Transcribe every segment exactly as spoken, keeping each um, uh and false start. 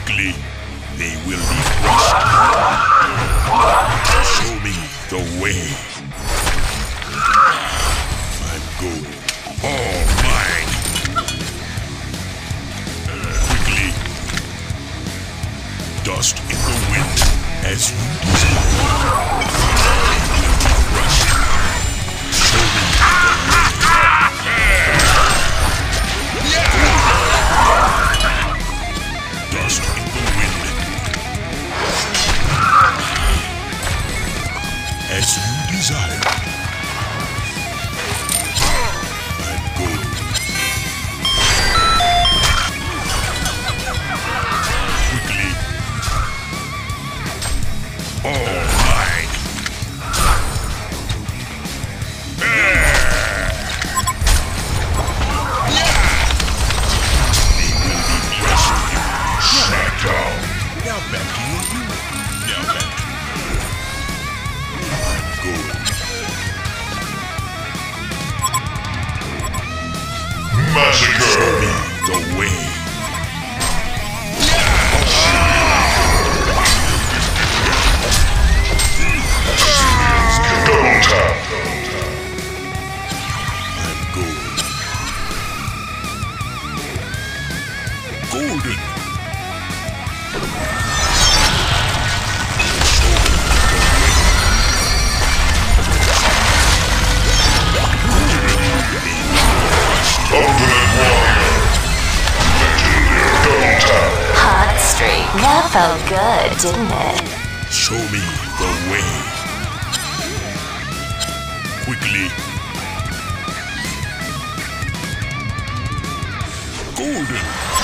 Quickly, they will be crushed. Show me the way. I'm going. All mine. Quickly. Dust in the wind as you desire. They will be crushed. Show me the way. Dust in the wind as you desire. I'm going. Quickly. All mine. They will be crushing you. Shut down. Now back to you. Now back to you. I'm going. Massacre! Show me the way. Double tap! I'm going. Golden. Ultimate Warrior! Legendary double tap! Hot streak. That felt good, didn't it? Show me the way. Quickly. Golden.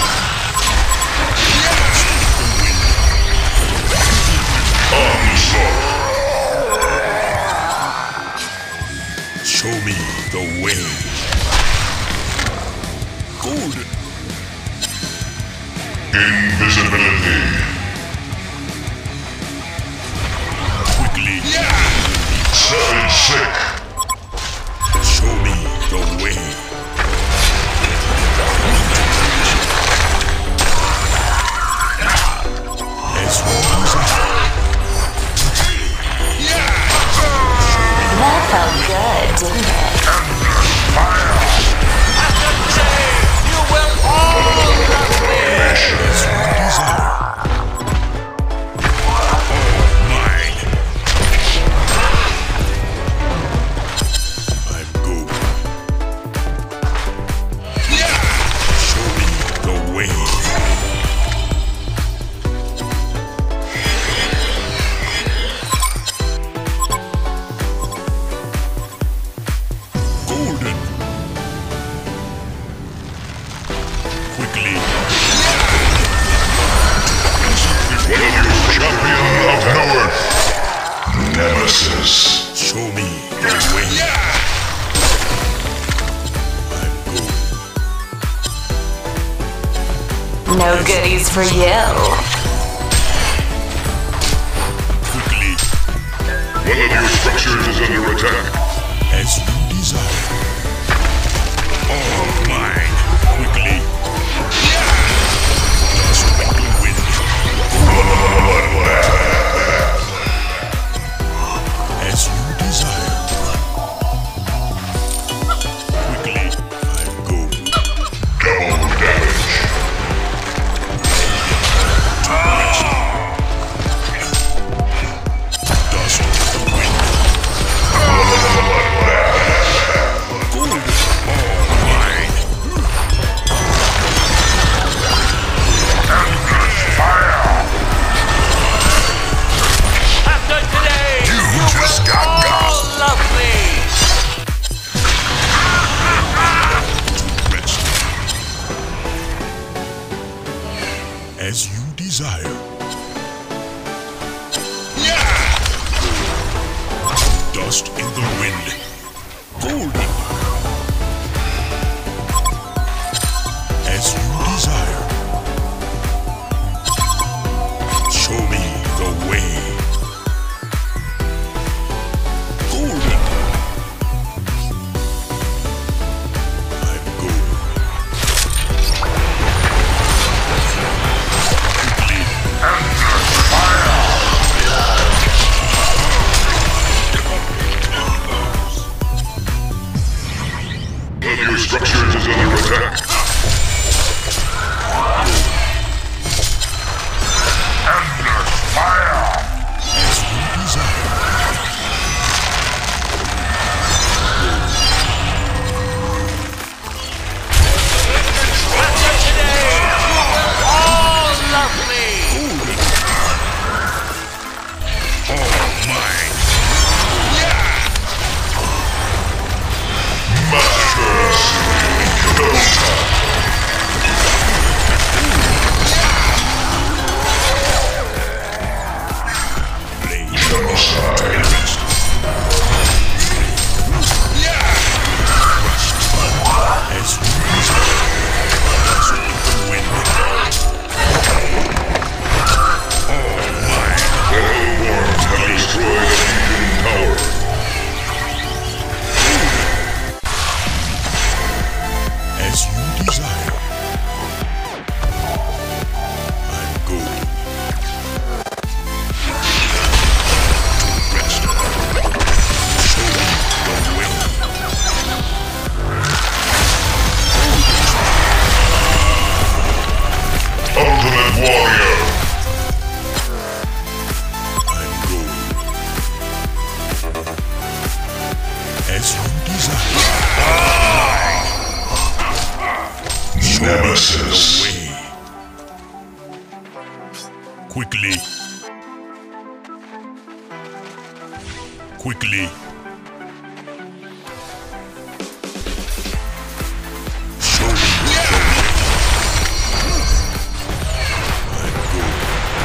Onslaught! Show me the way. Golden. Invisibility! Quickly. Savage Sick! Show me the way. As you desire. That felt good, didn't it? You will all love me! As you desire. All mine. I'm going. Show me the way. Golden. Quickly. Champion of North! Nemesis! Show me the way. I'm going. No goodies for you. Quickly. One of your structures is under attack. As you desire. All mine. Quickly. Dust in the wind. As you desire. Quickly. I'm going. Double damage. Dust in the wind. Golden. All mine. After today, You just got got. all love me! Rest. As you desire. Dust in the wind. Golden. As you desire. Show me the way. Golden. I'm going. Quickly. Your structures is under attack. Endless fire! As you desire. Nemesis. Quickly. Quickly. Show me the way. I'm good.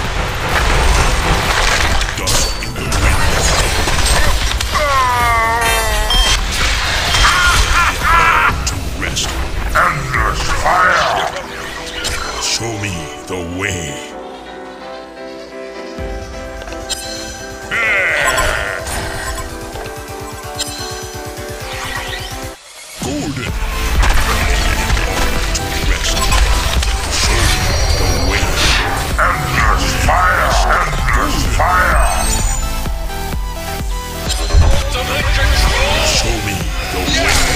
Dust in the wind. To rest. Endless fire! Show me the way. Golden. To rest. Show me the way. Endless fire! Endless fire! Show me the way.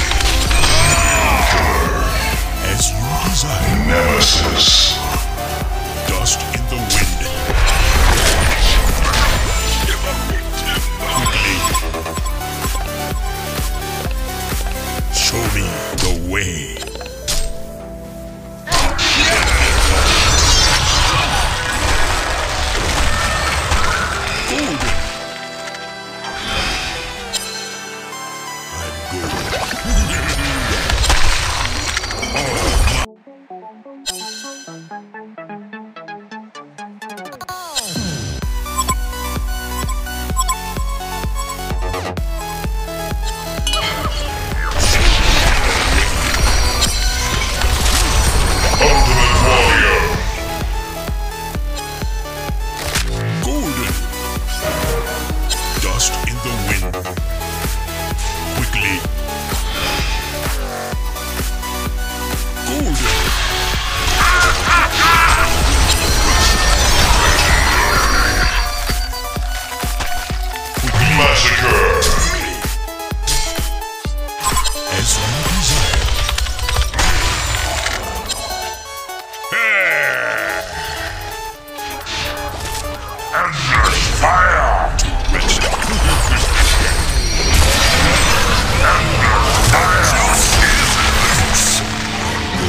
As you desire. Nemesis. Dust in the wind. Quickly. Show me the way. Golden. I'm good.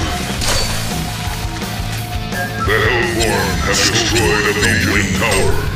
The Hellborn have destroyed a Legion tower.